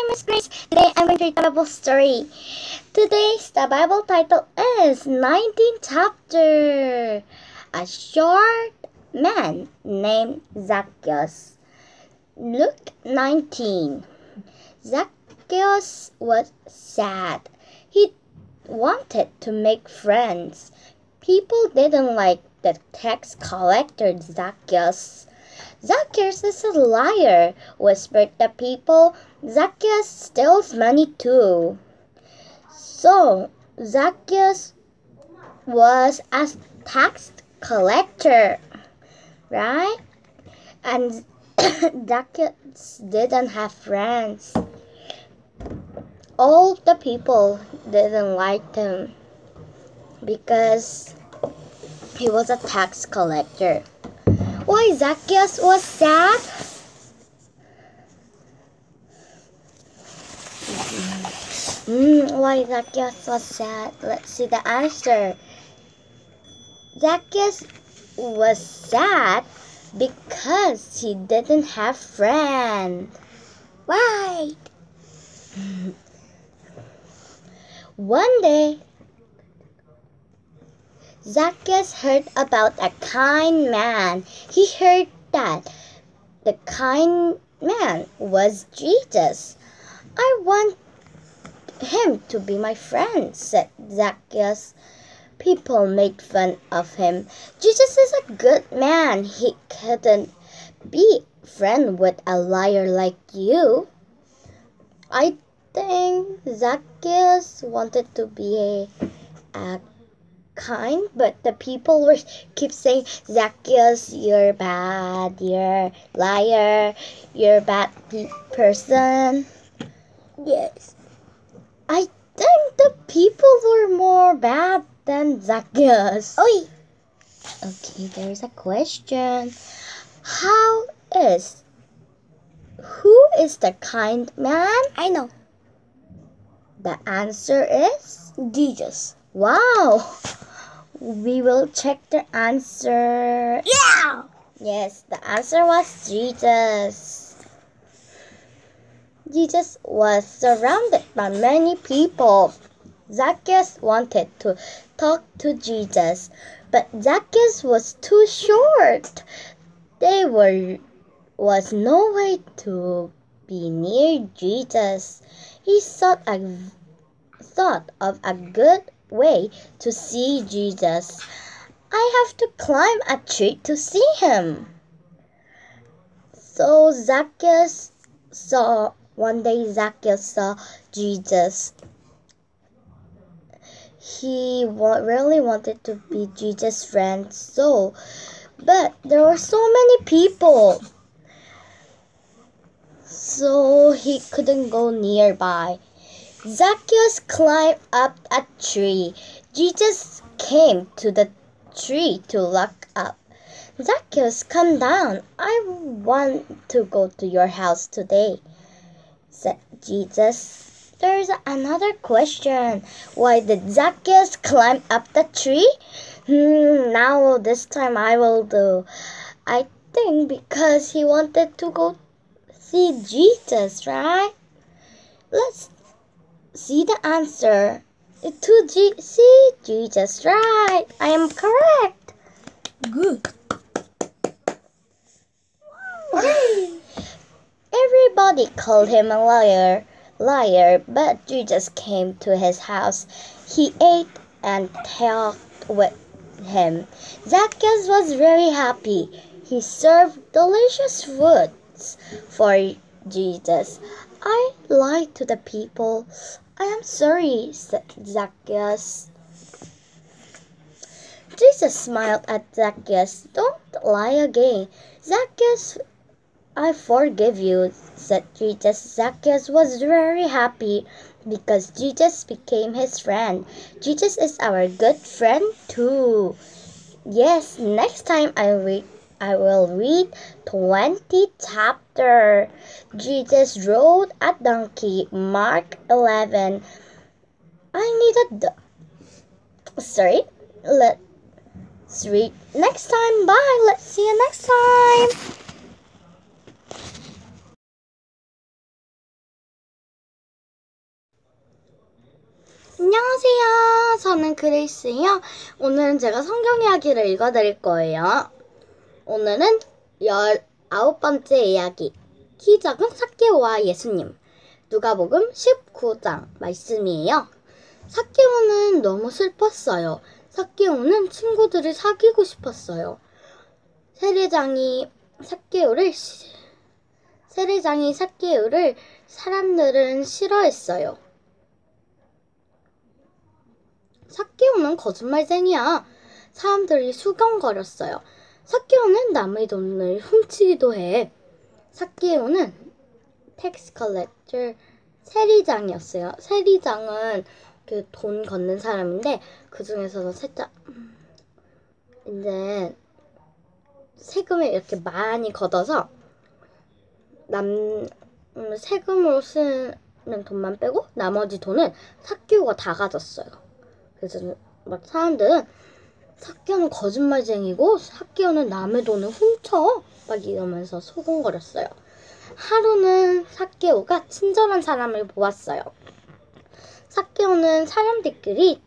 name is Grace. Today I'm going to read the Bible story. Today's the Bible title is 19th chapter. A short man named Zacchaeus. Luke 19. Zacchaeus was sad. He wanted to make friends. People didn't like the tax collector Zacchaeus. Zacchaeus is a liar, whispered the people. Zacchaeus steals money too. So, Zacchaeus was a tax collector, right? And Zacchaeus didn't have friends. All the people didn't like him because he was a tax collector. Why Zacchaeus was sad? Why Zacchaeus was sad? Let's see the answer. Zacchaeus was sad because he didn't have friends. Why? One day, Zacchaeus heard about a kind man. He heard that the kind man was Jesus. I want him to be my friend, said Zacchaeus. People made fun of him. Jesus is a good man. He couldn't be friend with a liar like you. I think Zacchaeus wanted to be a kind, but the people were keep saying, Zacchaeus, you're bad, you're liar, you're a bad person. Yes, I think the people were more bad than Zacchaeus. Oi. Okay, there's a question. Who is the kind man? I know. The answer is Jesus. Wow. We will check the answer. Yeah! Yes, the answer was Jesus. Jesus was surrounded by many people. Zacchaeus wanted to talk to Jesus, but Zacchaeus was too short. There was no way to be near Jesus. He thought of a good way to see Jesus. I have to climb a tree to see him. So one day Zacchaeus saw Jesus. He really wanted to be Jesus' friend, but there were so many people, so he couldn't go nearby. Zacchaeus climbed up a tree. Jesus came to the tree to look up. Zacchaeus, come down. I want to go to your house today, said Jesus. There's another question. Why did Zacchaeus climb up the tree? Now this time I will do. I think because he wanted to go see Jesus, right? Let's see the answer. See Jesus, right? I am correct. Good. Everybody called him a liar, but Jesus came to his house. He ate and talked with him. Zacchaeus was very happy. He served delicious foods for Jesus. I lied to the people. I am sorry, said Zacchaeus. Jesus smiled at Zacchaeus. Don't lie again. Zacchaeus, I forgive you, said Jesus. Zacchaeus was very happy because Jesus became his friend. Jesus is our good friend too. Yes, next time I will read 20 chapter. Jesus rode a donkey. Mark 11. Let's read next time. Bye. Let's see you next time. 안녕하세요. 저는 그레이스예요. 오늘은 제가 성경 이야기를 읽어드릴 거예요. 오늘은 19번째 이야기. 키 작은 삭개오와 예수님. 누가복음 19장 말씀이에요. 삭개오는 너무 슬펐어요. 삭개오는 친구들을 사귀고 싶었어요. 세례장이 삭개오를 사람들은 싫어했어요. 삭개오는 거짓말쟁이야. 사람들이 수근거렸어요. 삭개오는 남의 돈을 훔치기도 해. 삭개오는 텍스 컬렉터 세리장이었어요. 세리장은 그 돈 걷는 사람인데 그 중에서도 살짝 이제 세금을 이렇게 많이 걷어서 세금으로 쓰는 돈만 빼고 나머지 돈은 삭개오가 다 가졌어요. 그래서 막 사람들은 삭개오는 거짓말쟁이고 삭개오는 남의 돈을 훔쳐 막 이러면서 소곤거렸어요. 하루는 삭개오가 친절한 사람을 보았어요. 삭개오는 사람들끼리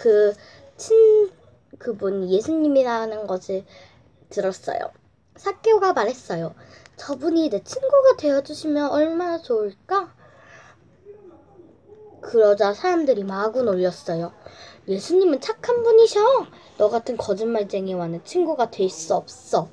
그분이 예수님이라는 것을 들었어요. 삭개오가 말했어요. 저분이 내 친구가 되어주시면 얼마나 좋을까? 그러자 사람들이 마구 놀렸어요. 예수님은 착한 분이셔. 너 같은 거짓말쟁이와는 친구가 될 수 없어.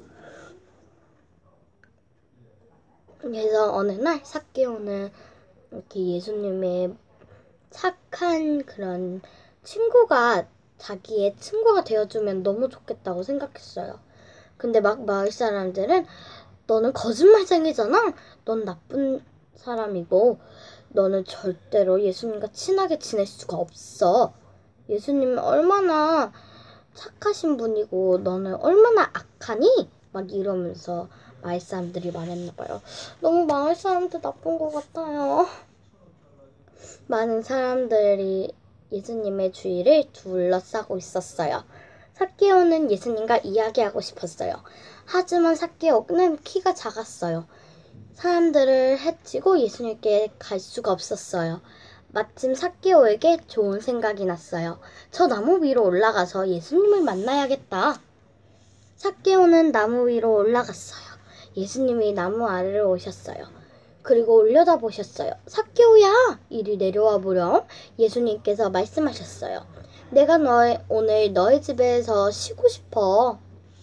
그래서 어느 날 삭개오는 이렇게 예수님의 착한 그런 친구가 자기의 친구가 되어주면 너무 좋겠다고 생각했어요. 근데 막 마을 사람들은 너는 거짓말쟁이잖아. 넌 나쁜 사람이고 너는 절대로 예수님과 친하게 지낼 수가 없어. 예수님은 얼마나 착하신 분이고 너는 얼마나 악하니? 막 이러면서 마을 사람들이 말했나봐요. 너무 마을 사람들 나쁜 것 같아요. 많은 사람들이 예수님의 주위를 둘러싸고 있었어요. 삭개오는 예수님과 이야기하고 싶었어요. 하지만 삭개오는 키가 작았어요. 사람들을 해치고 예수님께 갈 수가 없었어요. 마침 삭개오에게 좋은 생각이 났어요. 저 나무 위로 올라가서 예수님을 만나야겠다. 삭개오는 나무 위로 올라갔어요. 예수님이 나무 아래로 오셨어요. 그리고 올려다보셨어요. 삭개오야, 이리 내려와 보렴. 예수님께서 말씀하셨어요. 내가 오늘 너의 집에서 쉬고 싶어.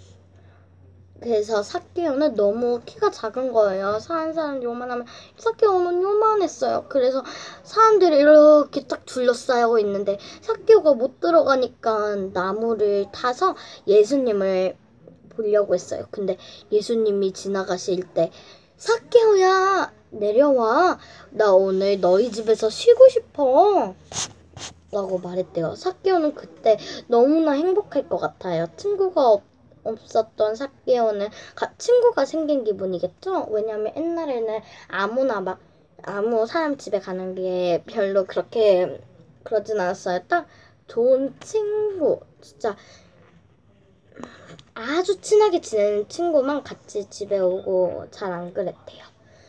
그래서 삭개오는 너무 키가 작은 거예요. 사는 사람이 요만하면 삭개오는 요만했어요. 그래서 사람들이 이렇게 딱 둘러싸고 있는데 삭개오가 못 들어가니까 나무를 타서 예수님을 보려고 했어요. 근데 예수님이 지나가실 때 삭개오야 내려와. 나 오늘 너희 집에서 쉬고 싶어. 라고 말했대요. 삭개오는 그때 너무나 행복할 것 같아요. 친구가 없었던 삭개오는 친구가 생긴 기분이겠죠? 왜냐면 옛날에는 아무 사람 집에 가는 게 별로 그렇게 그러진 않았어요. 딱 좋은 친구, 진짜 아주 친하게 지내는 친구만 같이 집에 오고 잘 안 그랬대요.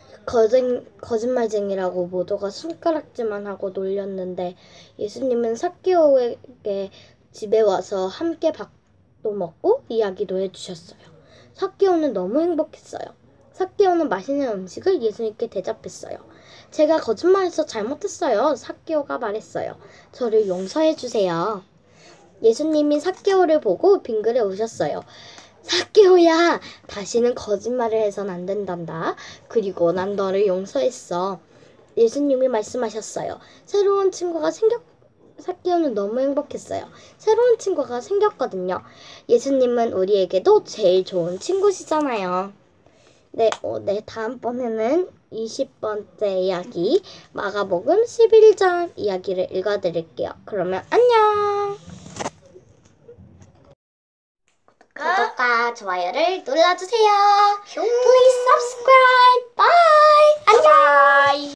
거짓말쟁이라고 모두가 손가락질만 하고 놀렸는데 예수님은 삭개오에게 집에 와서 함께 밥도 먹고 이야기도 해주셨어요. 삭개오는 너무 행복했어요. 삭개오는 맛있는 음식을 예수님께 대접했어요. 제가 거짓말해서 잘못했어요. 삭개오가 말했어요. 저를 용서해 주세요. 예수님이 삭개오를 보고 빙그레 웃으셨어요. 삭개오야, 다시는 거짓말을 해선 안 된단다. 그리고 난 너를 용서했어. 예수님이 말씀하셨어요. 삭개오는 너무 행복했어요. 새로운 친구가 생겼거든요. 예수님은 우리에게도 제일 좋은 친구시잖아요. 네, 다음번에는 20번째 이야기, 마가복음 11장 이야기를 읽어드릴게요. 그러면 안녕! 구독과 좋아요를 눌러주세요. Please subscribe. Bye. 안녕.